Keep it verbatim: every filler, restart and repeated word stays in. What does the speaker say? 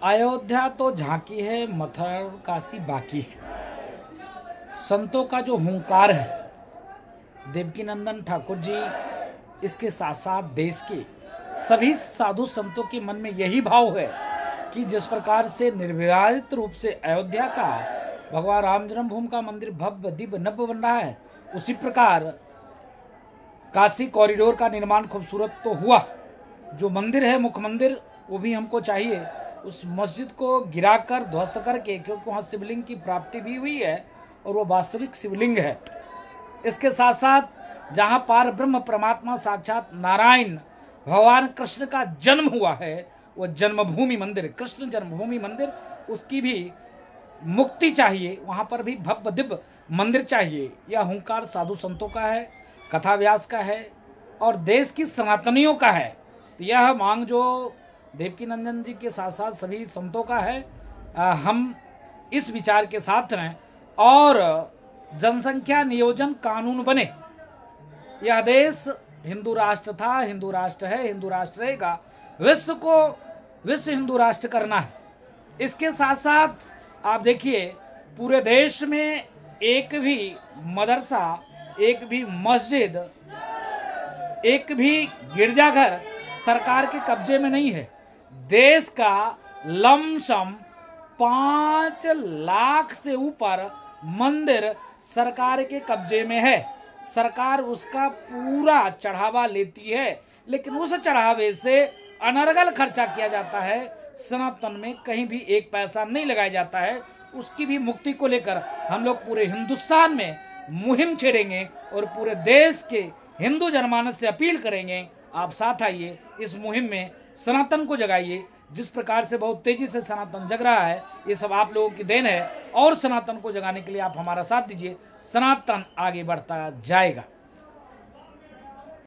अयोध्या तो झांकी है, मथुरा काशी बाकी है। संतों का जो हुंकार है, देवकीनंदन ठाकुर जी, इसके साथ साथ देश के सभी साधु संतों के मन में यही भाव है कि जिस प्रकार से निर्विवादित रूप से अयोध्या का भगवान राम जन्मभूमि का मंदिर भव्य दिव्य नव्य बन रहा है, उसी प्रकार काशी कॉरिडोर का निर्माण खूबसूरत तो हुआ। जो मंदिर है मुख्य मंदिर, वो भी हमको चाहिए उस मस्जिद को गिराकर ध्वस्त करके, क्योंकि वहाँ शिवलिंग की प्राप्ति भी हुई है और वो वास्तविक शिवलिंग है। इसके साथ साथ जहाँ पार ब्रह्म परमात्मा साक्षात नारायण भगवान कृष्ण का जन्म हुआ है, वो जन्मभूमि मंदिर, कृष्ण जन्मभूमि मंदिर, उसकी भी मुक्ति चाहिए। वहाँ पर भी भव्य दिव्य मंदिर चाहिए। यह हुंकार साधु संतों का है, कथा व्यास का है और देश की सनातनियों का है। तो यह मांग जो देवकीनंदन जी के साथ साथ सभी संतों का है। आ, हम इस विचार के साथ रहें और जनसंख्या नियोजन कानून बने। यह देश हिंदू राष्ट्र था, हिंदू राष्ट्र है, हिंदू राष्ट्र रहेगा। विश्व को विश्व हिंदू राष्ट्र करना है। इसके साथ साथ आप देखिए, पूरे देश में एक भी मदरसा, एक भी मस्जिद, एक भी गिरजाघर सरकार के कब्जे में नहीं है। देश का लमसम पांच लाख से ऊपर मंदिर सरकार के कब्जे में है। सरकार उसका पूरा चढ़ावा लेती है, लेकिन उस चढ़ावे से अनर्गल खर्चा किया जाता है। सनातन में कहीं भी एक पैसा नहीं लगाया जाता है। उसकी भी मुक्ति को लेकर हम लोग पूरे हिंदुस्तान में मुहिम छेड़ेंगे और पूरे देश के हिंदू जनमानस से अपील करेंगे, आप साथ आइए, इस मुहिम में सनातन को जगाइए। जिस प्रकार से बहुत तेजी से सनातन जग रहा है, ये सब आप लोगों की देन है और सनातन को जगाने के लिए आप हमारा साथ दीजिए। सनातन आगे बढ़ता जाएगा।